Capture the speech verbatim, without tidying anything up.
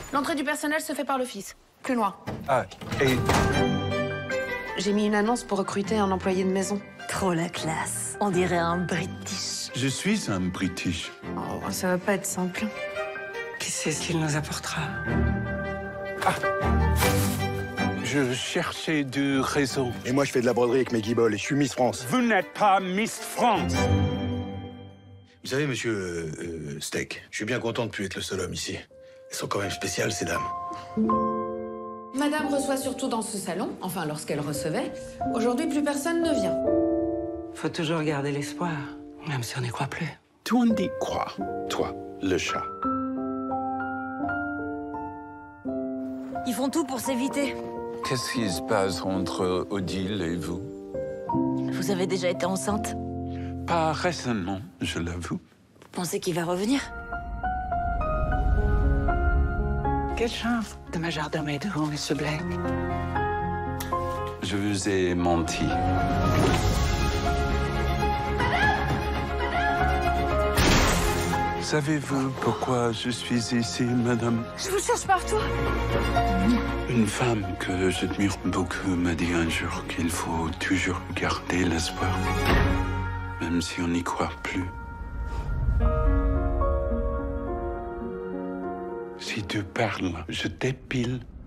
L'entrée du personnel se fait par l'office. Plus loin. Ah, et... J'ai mis une annonce pour recruter un employé de maison. Trop la classe. On dirait un British. Je suis un British. Oh, ça va pas être simple. Qui sait ce qu'il nous apportera? Ah. Je cherchais du réseau. Et moi, je fais de la broderie avec mes guibolles et je suis Miss France. Vous n'êtes pas Miss France. Vous savez, monsieur euh, euh, Steak, je suis bien content de plus être le seul homme ici. Elles sont quand même spéciales, ces dames. Madame reçoit surtout dans ce salon, enfin lorsqu'elle recevait. Aujourd'hui, plus personne ne vient. Faut toujours garder l'espoir, même si on n'y croit plus. Tout on dit quoi, toi, le chat? Ils font tout pour s'éviter. Qu'est-ce qui se passe entre Odile et vous? Vous avez déjà été enceinte? Pas récemment, je l'avoue. Vous pensez qu'il va revenir? Quelle chance de majordome de vous, monsieur Blake. Je vous ai menti. Savez-vous pourquoi je suis ici, madame? Je vous cherche partout. Une femme que j'admire beaucoup m'a dit un jour qu'il faut toujours garder l'espoir, même si on n'y croit plus. Si tu parles, je t'épile.